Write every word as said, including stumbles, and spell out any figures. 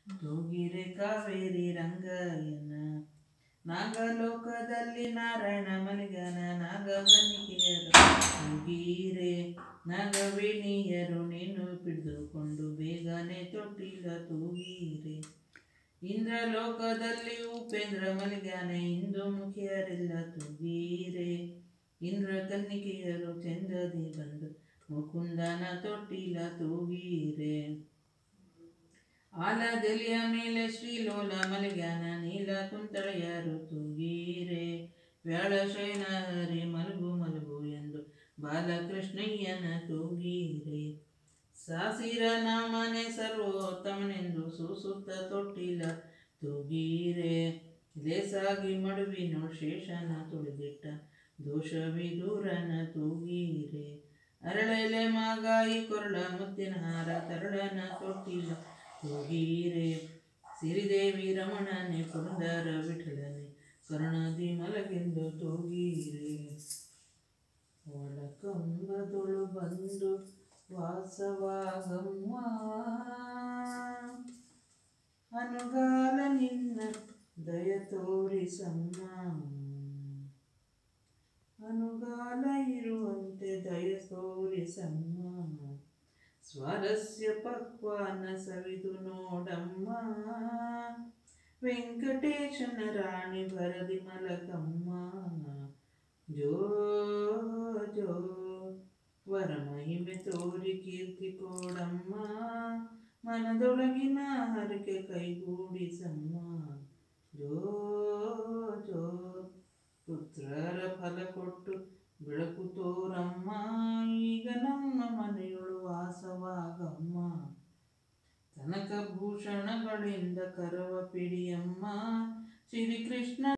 ತೂಗಿರೆ ಕಾವೇರಿ ರಂಗಯ್ಯನ ನಾಗಲೋಕದಲ್ಲಿ ನಾರಾಯಣ ಮಲಿಗನ ನಾಗಗನಿಕೆಯರು ತೂಗಿರೆ ನಾಗವೇಣಿಯರು ನೀನು ಪಿಡಿದುಕೊಂಡು ಬೇಗನೆ ತೊಟ್ಟಿಲ ತೂಗಿರೆ ಇಂದ್ರಲೋಕದಲ್ಲಿ ಉಪೇಂದ್ರ ಮಲಿಗಾನೆ ಇಂದು ಮುಖಿಯರೆಲ್ಲ ತೂಗಿರೆ ಇಂದ್ರ ಕನ್ನಿಕೆಯರು ಚಂದದಿ ಬಂದು ಮುಕುಂದನ ತೊಟ್ಟಿಲ ತೂಗಿರೆ ಆಲದೆಲೆಯ ಮೇಲೆ ಶ್ರೀಲೋಲ ಮಲಿಗಾನ ನೀಲ ಕುಂತಳೆಯರು ತೂಗಿರೆ ವ್ಯಾಳ ಶಯನ ಹರಿ ಮಲಗು ಮಲಗು ಎಂದು ಬಾಲಕೃಷ್ಣಯ್ಯನ ತೂಗಿರೆ ಸಾಸಿರ ನಾಮನೆ ಸರ್ವೋತ್ತಮನೆಂದು ಸೂಸುತ್ತ ತೊಟ್ಟಿಲ ತೂಗಿರೆ ಲೇಸಾಗಿ ಮಡುವಿನೋ ಶೇಷನ ತುಳಿದಿಟ್ಟ ದೋಷವಿದೂರನ ತೂಗಿರೆ ಅರಳೆಲೆ ಮಾಗಾಯಿ ಕೊರಳ ಮುತ್ತಿನ ಹಾರ ತರಳನ ತೊಟ್ಟಿಲ ತೂಗಿರೆ ಸಿರಿದೇವಿ ರಮಣನೆ ಪುರಂದರ ವಿಠಲನೆ ಕರುಣದಿ ಮಲಗೆಂದು ತೂಗಿರೆ ಒಳಕಂಬದೊಳು ಬಂದು ವಾಸವಾಗಮ್ಮ ಅನುಗಾಲ ನಿನ್ನ ದಯ ತೋರಿಸಮ್ಮ ಅನುಗಾಲ ಇರುವಂತೆ ದಯ ತೋರಿಸಮ್ಮ ಸ್ವಾರಸ್ಯ ಪಕ್ವಾನ ಸವಿದು ನೋಡಮ್ಮ ವೆಂಕಟೇಶನ ರಾಣಿ ಬರದಿ ಮಲಕಮ್ಮ ಜೋ ಜೋ ವರ ಮಹಿಮೆ ತೋರಿ ಕೀರ್ತಿ ಕೊಡಮ್ಮ ಮನದೊಳಗಿನ ಹರಕೆ ಕೈಗೂಡಿಸಮ್ಮ ಜೋ ಜೋ ಪುತ್ರರ ಫಲ ಕೊಟ್ಟು ಬೆಳಕು ತೋರಮ್ಮ ಈಗ ನಮ್ಮ ಮನೆಯೊಳು ವಾಸವಾಗಮ್ಮ ಕನಕ ಭೂಷಣಗಳಿಂದ ಕರವ ಪಿಡಿಯಮ್ಮ ಶ್ರೀಕೃಷ್ಣ